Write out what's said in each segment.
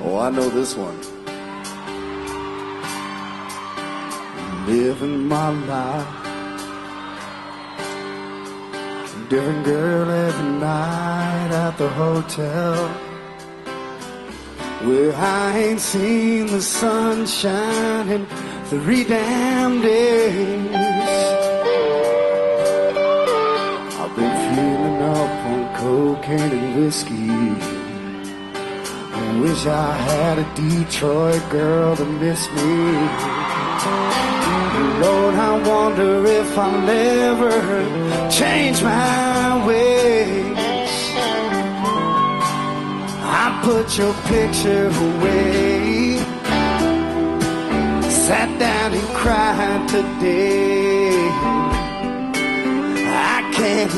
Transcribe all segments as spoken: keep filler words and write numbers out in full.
Oh, I know this one. Living my life, different girl every night at the hotel, where I ain't seen the sunshine in three damn days. I've been feeling up on cocaine and whiskey. I wish I had a Detroit girl to miss me. Lord, I wonder if I'll ever change my ways. I put your picture away, sat down and cried today. I can't.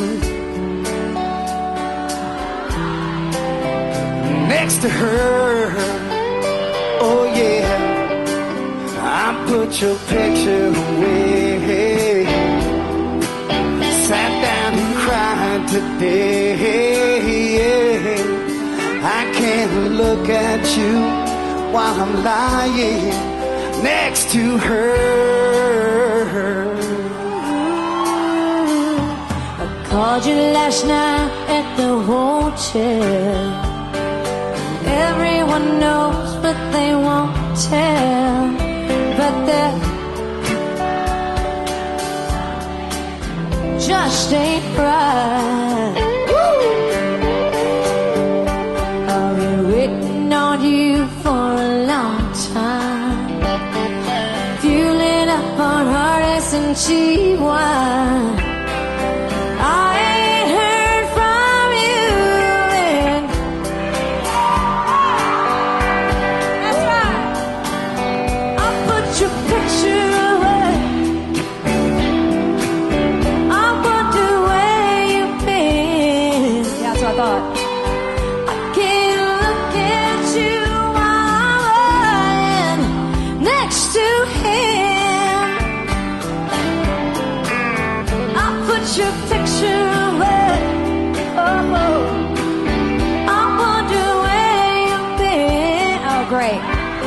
Next to her, oh yeah, I put your picture away, sat down and cried today. I can't look at you while I'm lying next to her. I called you last night at the hotel. Everyone knows, but they won't tell. But that just ain't right. Woo! I've been waiting on you for a long time, fueling up on heartaches and cheap wine. I ain't heard from you, and that's right. I put your picture away. I wonder where you've been. That's what I thought. I can't look at you while I'm lying next to him. I put your picture away. Oh, I wonder where you've been. Oh, great.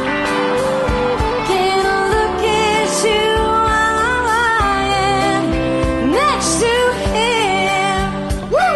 Can't look at you while I'm lying next to him. Woo!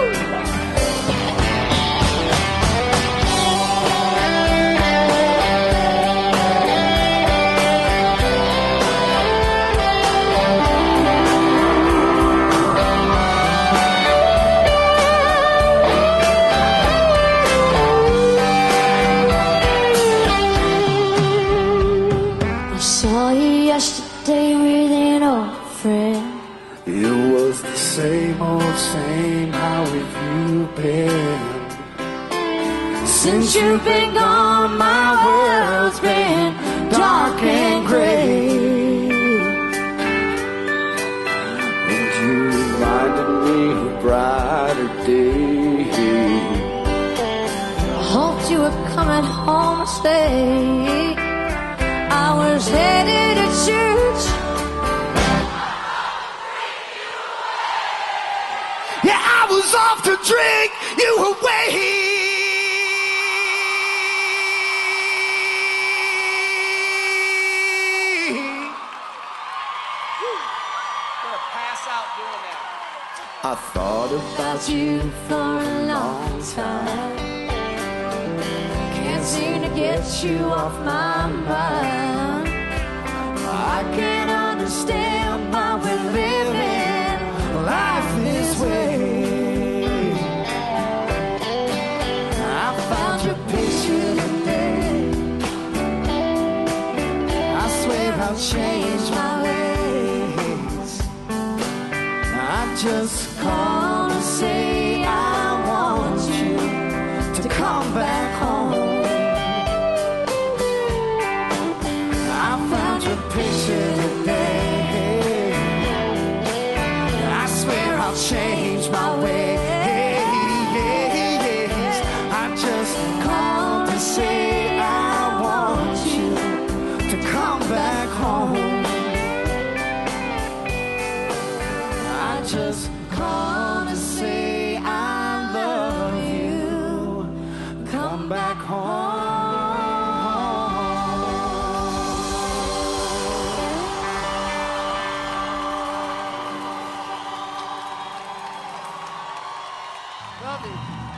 I saw you yesterday with an old friend. It was the same old same, how have you been? Since you've been gone, my world's been dark and gray. And you reminded me of a brighter day. I hoped you were coming home to stay. I was headed to church. Yeah, I was off to drink you away. I thought about you For a long time, can't seem to get you off my mind. I can't understand why we're living life this way. I found your picture today. I swear I'll change my ways. I just call to say I want you to come back home. I found your picture today. I swear I'll change my ways. I just called to say I want you to come back home. I just called to say I love you. Come back home. Love you.